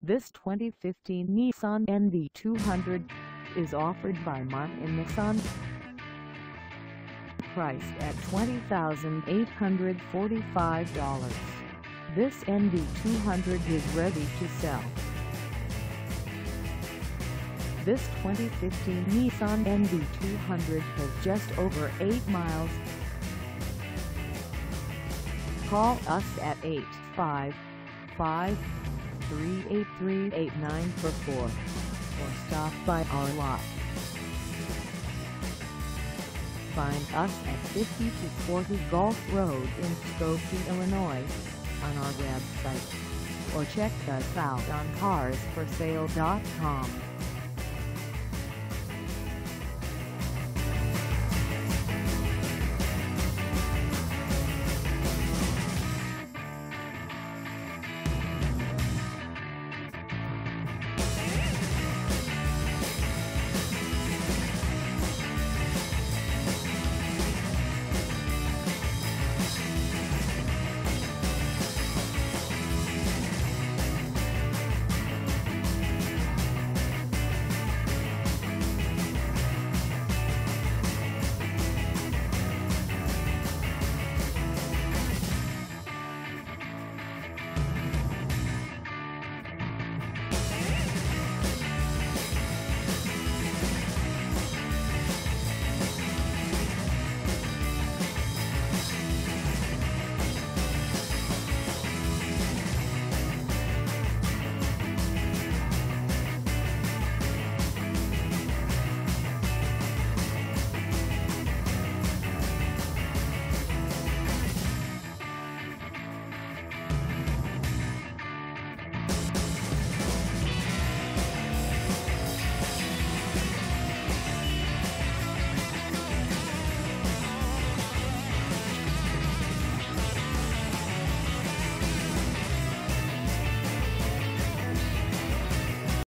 This 2015 Nissan NV200 is offered by Martin Nissan. Priced at $20,845, this NV200 is ready to sell. This 2015 Nissan NV200 has just over 8 miles. Call us at 855-383-8944 or stop by our lot. Find us at 50-40 Golf Road in Skokie, Illinois, on our website, or check us out on carsforsale.com.